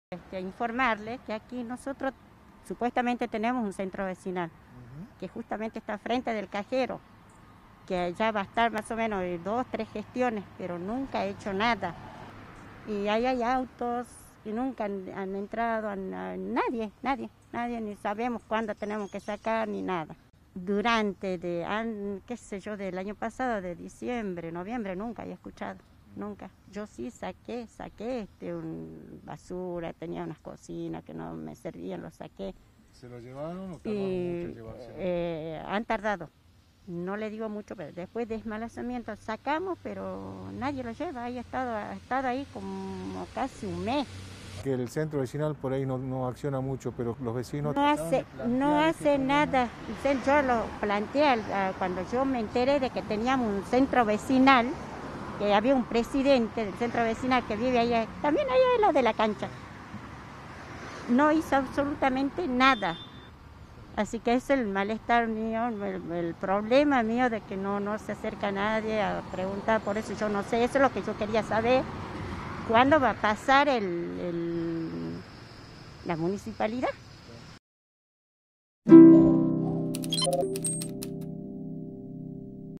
Informarle que aquí nosotros supuestamente tenemos un centro vecinal, que justamente está frente del cajero, que ya va a estar más o menos de 2, 3 gestiones, pero nunca ha hecho nada. Y ahí hay autos y nunca han entrado nadie, ni sabemos cuándo tenemos que sacar ni nada. Durante qué sé yo, del año pasado, de diciembre, noviembre, nunca he escuchado. Nunca. Yo sí saqué basura, tenía unas cocinas que no me servían, lo saqué. ¿Se lo llevaron o tardaron mucho en llevarse? Han tardado, no le digo mucho, pero después de desmalazamiento sacamos, pero nadie lo lleva, ha estado ahí como casi un mes. Que el centro vecinal por ahí no acciona mucho, pero los vecinos... No hace nada. Yo lo planteé cuando yo me enteré de que teníamos un centro vecinal, que había un presidente del centro vecinal que vive allá, también allá en lo de la cancha. No hizo absolutamente nada. Así que es el malestar mío, el problema mío de que no se acerca nadie a preguntar, por eso yo no sé, eso es lo que yo quería saber. ¿Cuándo va a pasar la municipalidad?